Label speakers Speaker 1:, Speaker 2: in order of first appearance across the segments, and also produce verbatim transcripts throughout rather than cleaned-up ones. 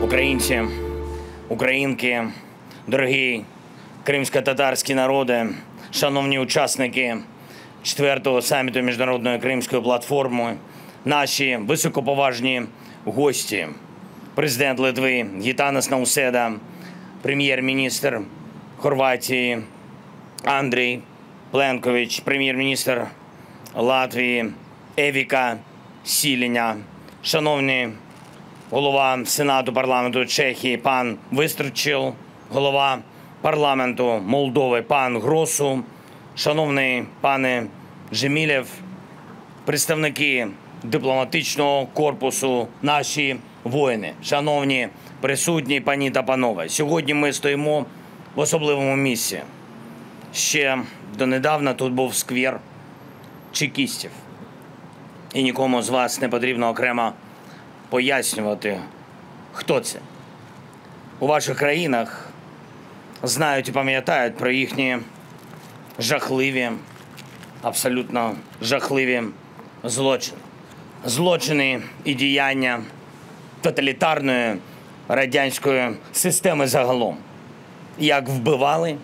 Speaker 1: Українці, українки, дорогі кримсько-татарські народи, шановні учасники четвертого саміту Міжнародної Кримської платформи, наші високоповажні гості, президент Литви Гітанас Науседа, прем'єр-міністр Хорватії Андрій Пленкович, прем'єр-міністр Латвії Евіка Сіліня, шановні голова Сенату парламенту Чехії пан Вистрчил, голова парламенту Молдови пан Гросу, шановний пане Жемілєв, представники дипломатичного корпусу, наші воїни, шановні присутні пані та панове. Сьогодні ми стоїмо в особливому місці. Ще донедавна тут був сквер чекістів. І нікому з вас не потрібно окремо пояснювати, хто це. У ваших країнах знають і пам'ятають про їхні жахливі, абсолютно жахливі злочини. Злочини і діяння тоталітарної радянської системи загалом. Як вбивали,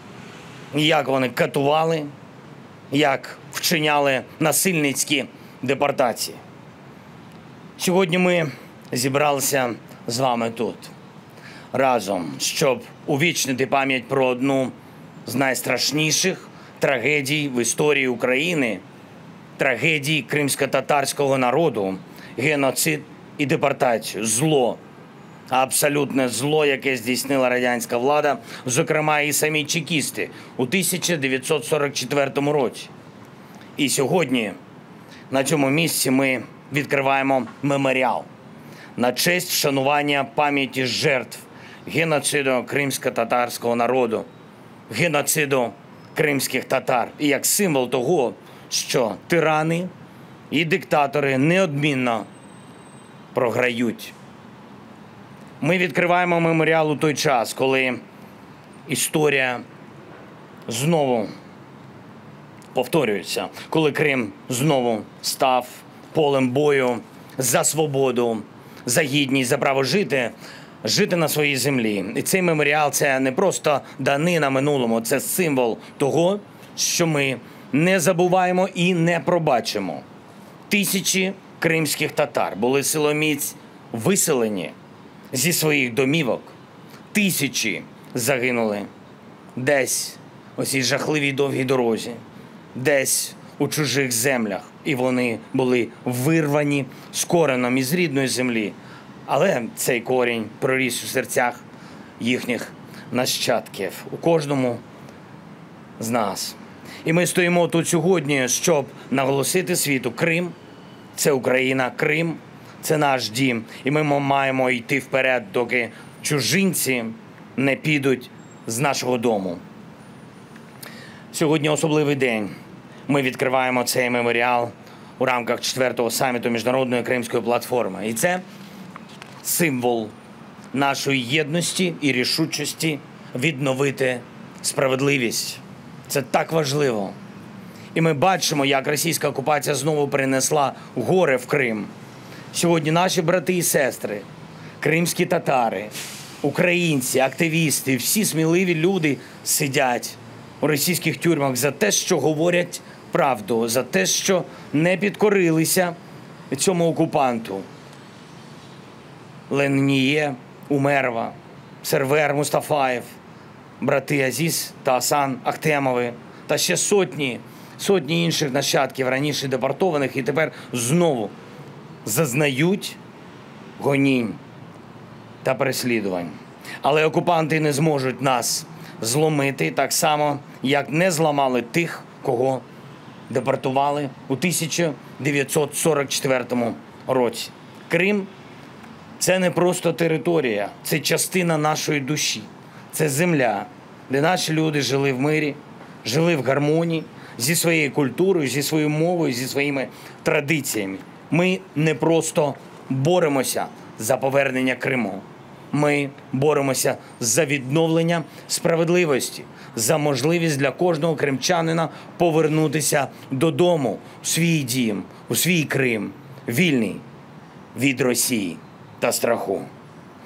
Speaker 1: як вони катували, як вчиняли насильницькі депортації. Сьогодні ми зібралися з вами тут разом, щоб увічнити пам'ять про одну з найстрашніших трагедій в історії України, трагедії кримсько-татарського народу, геноцид і депортацію, зло, абсолютне зло, яке здійснила радянська влада, зокрема і самі чекісти у тисяча дев'ятсот сорок четвертому році. І сьогодні на цьому місці ми відкриваємо меморіал на честь вшанування пам'яті жертв геноциду кримсько-татарського народу, геноциду кримських татар. І як символ того, що тирани і диктатори неодмінно програють. Ми відкриваємо меморіал у той час, коли історія знову повторюється, коли Крим знову став полем бою за свободу, за гідність, за право жити, жити на своїй землі. І цей меморіал – це не просто данина минулому, це символ того, що ми не забуваємо і не пробачимо. Тисячі кримських татар були силоміць виселені зі своїх домівок. Тисячі загинули десь у цій жахливій довгій дорозі, десь у чужих землях. І вони були вирвані з кореном із рідної землі. Але цей корінь проріс у серцях їхніх нащадків, у кожному з нас. І ми стоїмо тут сьогодні, щоб наголосити світу: Крим – це Україна, Крим – це наш дім. І ми маємо йти вперед, доки чужинці не підуть з нашого дому. Сьогодні особливий день. Ми відкриваємо цей меморіал у рамках четвертого саміту Міжнародної Кримської платформи. І це символ нашої єдності і рішучості відновити справедливість. Це так важливо. І ми бачимо, як російська окупація знову принесла горе в Крим. Сьогодні наші брати і сестри, кримські татари, українці, активісти, всі сміливі люди сидять у російських тюрмах за те, що говорять правду, за те, що не підкорилися цьому окупанту. Леніє Умерова, Сервер Мустафаєв, брати Азіз та Асан Ахтемови та ще сотні, сотні інших нащадків раніше депортованих і тепер знову зазнають гонінь та переслідувань. Але окупанти не зможуть нас зломити так само, як не зламали тих, кого депортували у тисяча дев'ятсот сорок четвертому році. Крим – це не просто територія, це частина нашої душі. Це земля, де наші люди жили в мирі, жили в гармонії зі своєю культурою, зі своєю мовою, зі своїми традиціями. Ми не просто боремося за повернення Криму. Ми боремося за відновлення справедливості, за можливість для кожного кримчанина повернутися додому, у свій дім, у свій Крим, вільний від Росії та страху.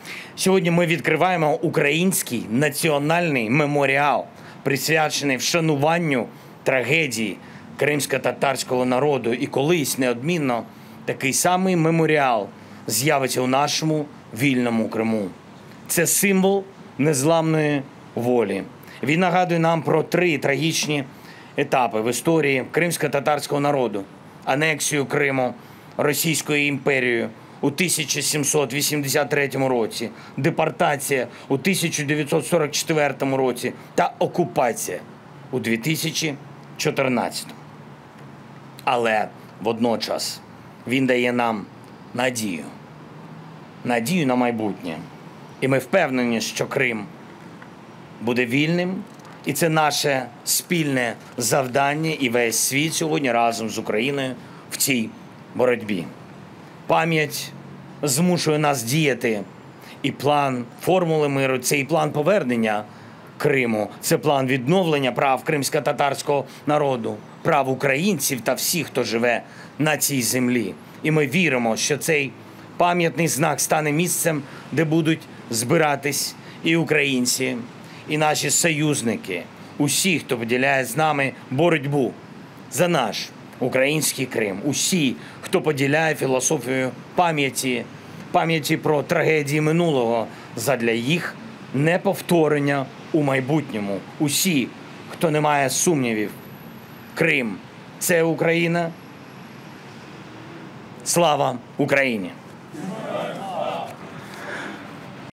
Speaker 1: Сьогодні ми відкриваємо український національний меморіал, присвячений вшануванню трагедії кримсько-татарського народу. І колись неодмінно такий самий меморіал з'явиться у нашому вільному Криму. Це символ незламної волі. Він нагадує нам про три трагічні етапи в історії кримсько-татарського народу: анексію Криму Російською імперією у тисяча сімсот вісімдесят третьому році, депортація у тисяча дев'ятсот сорок четвертому році та окупація у дві тисячі чотирнадцятому. Але водночас він дає нам надію. Надію на майбутнє. І ми впевнені, що Крим буде вільним. І це наше спільне завдання, і весь світ сьогодні разом з Україною в цій боротьбі. Пам'ять змушує нас діяти. І план формули миру – це і план повернення Криму. Це план відновлення прав кримсько-татарського народу, прав українців та всіх, хто живе на цій землі. І ми віримо, що цей пам'ятний знак стане місцем, де будуть збиратись і українці, і наші союзники, усі, хто поділяє з нами боротьбу за наш український Крим, усі, хто поділяє філософію пам'яті, пам'яті про трагедії минулого задля їх неповторення у майбутньому. Усі, хто не має сумнівів. Крим – це Україна. Слава Україні!